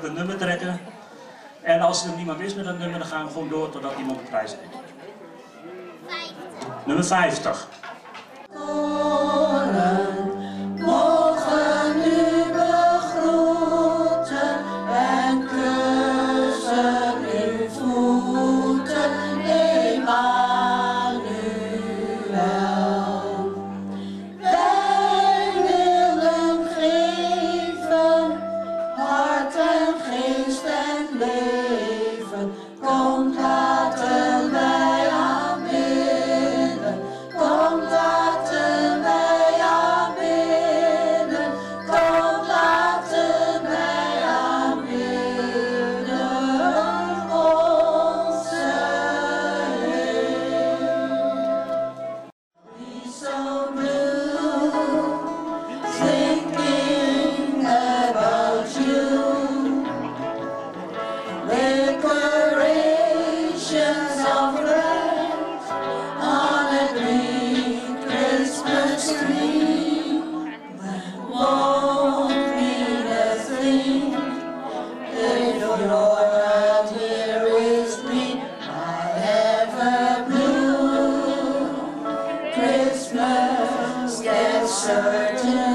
het een nummer trekken. En als er niemand is met dat nummer, dan gaan we gewoon door totdat iemand de prijs heeft. 50. Nummer 50. Mogen u begroeten en kussen uw voeten, Emmanuel. Wij willen geven, hart en geest en leven. Kom, laten wij aanbidden. Kom, laten wij aanbidden. Kom, laten wij aanbidden. Onze Heer. Be so blue, thinking about you. Decorations of light on a green Christmas tree won't mean a thing if you're not here with me. My ever blue Christmas gets certain.